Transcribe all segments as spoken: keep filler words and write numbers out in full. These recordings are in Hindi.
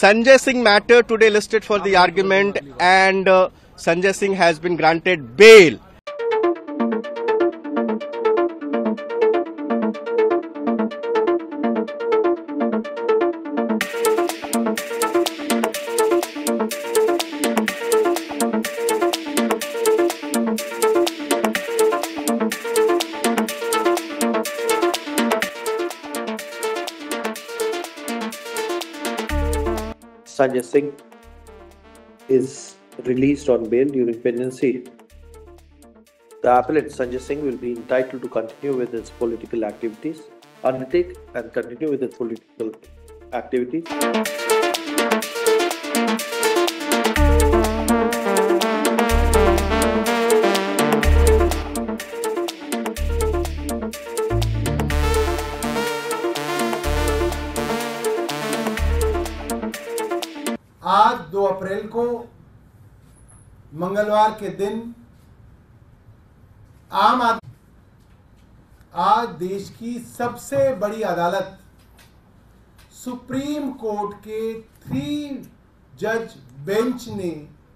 Sanjay Singh matter today listed for the argument, and uh, Sanjay Singh has been granted bail. Sanjay Singh is released on bail during pendency. The appellant Sanjay Singh will be entitled to continue with his political activities, undertake and continue with his political activities. आज दो अप्रैल को मंगलवार के दिन आम आदमी आज देश की सबसे बड़ी अदालत सुप्रीम कोर्ट के थ्री जज बेंच ने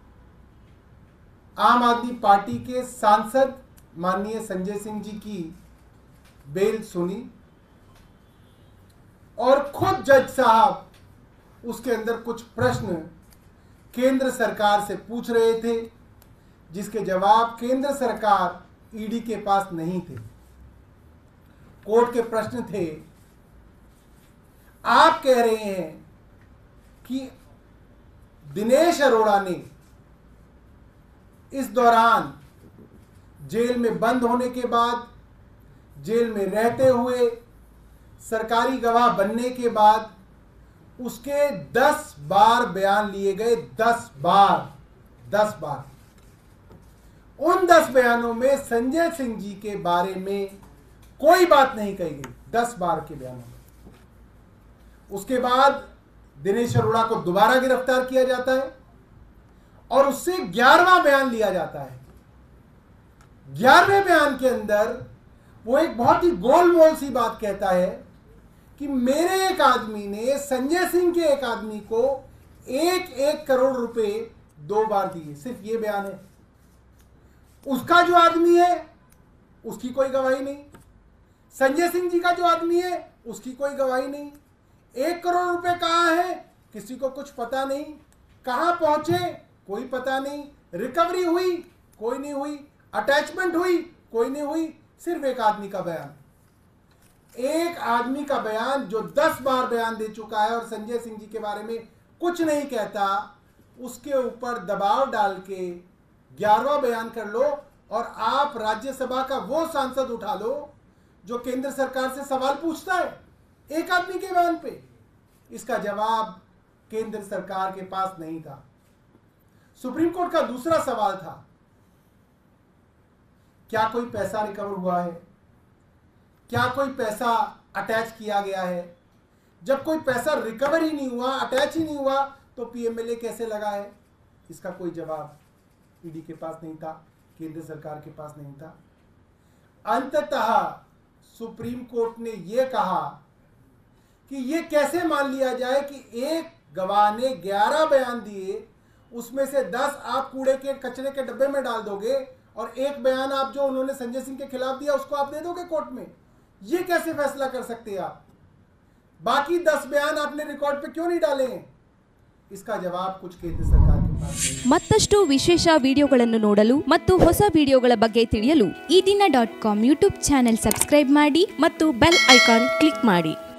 आम आदमी पार्टी के सांसद माननीय संजय सिंह जी की बेल सुनी और खुद जज साहब उसके अंदर कुछ प्रश्न केंद्र सरकार से पूछ रहे थे, जिसके जवाब केंद्र सरकार ईडी के पास नहीं थे। कोर्ट के प्रश्न थे, आप कह रहे हैं कि दिनेश अरोड़ा ने इस दौरान जेल में बंद होने के बाद, जेल में रहते हुए, सरकारी गवाह बनने के बाद उसके दस बार बयान लिए गए। दस बार दस बार उन दस बयानों में संजय सिंह जी के बारे में कोई बात नहीं कही गई। दस बार के बयानों में उसके बाद दिनेश अरोड़ा को दोबारा गिरफ्तार किया जाता है और उससे ग्यारहवां बयान लिया जाता है। ग्यारहवें बयान के अंदर वो एक बहुत ही गोलमोल सी बात कहता है कि मेरे एक आदमी ने संजय सिंह के एक आदमी को एक एक करोड़ रुपए दो बार दिए। सिर्फ ये बयान है। उसका जो आदमी है उसकी कोई गवाही नहीं, संजय सिंह जी का जो आदमी है उसकी कोई गवाही नहीं। एक करोड़ रुपए कहाँ है किसी को कुछ पता नहीं, कहाँ पहुंचे कोई पता नहीं, रिकवरी हुई कोई नहीं हुई, अटैचमेंट हुई कोई नहीं हुई। सिर्फ एक आदमी का बयान, एक आदमी का बयान जो दस बार बयान दे चुका है और संजय सिंह जी के बारे में कुछ नहीं कहता, उसके ऊपर दबाव डाल के ग्यारहवां बयान कर लो और आप राज्यसभा का वो सांसद उठा लो जो केंद्र सरकार से सवाल पूछता है एक आदमी के बयान पे। इसका जवाब केंद्र सरकार के पास नहीं था। सुप्रीम कोर्ट का दूसरा सवाल था, क्या कोई पैसा रिकवर हुआ है, क्या कोई पैसा अटैच किया गया है। जब कोई पैसा रिकवर ही नहीं हुआ, अटैच ही नहीं हुआ, तो पीएमएलए कैसे लगा है, इसका कोई जवाब ईडी के पास नहीं था, केंद्र सरकार के पास नहीं था। अंततः सुप्रीम कोर्ट ने यह कहा कि यह कैसे मान लिया जाए कि एक गवाह ने ग्यारह बयान दिए, उसमें से दस आप कूड़े के कचरे के डब्बे में डाल दोगे और एक बयान आप जो उन्होंने संजय सिंह के खिलाफ दिया उसको आप दे दोगे कोर्ट में। ये कैसे फैसला कर सकते हैं आप? बाकी दस बयान आपने रिकॉर्ड पे क्यों नहीं डाले हैं? इसका जवाब कुछ केंद्र सरकार के पास नहीं। ಮತ್ತಷ್ಟು ವಿಶೇಷ ವಿಡಿಯೋಗಳನ್ನು ನೋಡಲು ಮತ್ತು ಹೊಸ ವಿಡಿಯೋಗಳ ಬಗ್ಗೆ ತಿಳಿಯಲು ಈ ದಿನ dot com YouTube channel subscribe ಮಾಡಿ ಮತ್ತು ಬೆಲ್ ಐಕಾನ್ ಕ್ಲಿಕ್ ಮಾಡಿ.